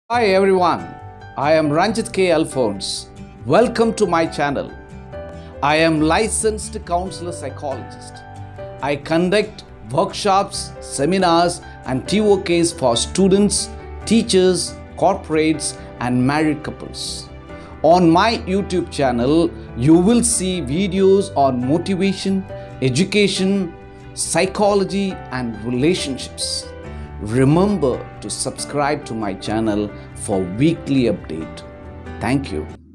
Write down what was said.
Hi everyone, I am Ranjit K. Alphonse. Welcome to my channel. I am licensed counselor psychologist. I conduct workshops, seminars and TOKs for students, teachers, corporates and married couples. On my YouTube channel, you will see videos on motivation, education, psychology and relationships. Remember to subscribe to my channel for weekly update. Thank you.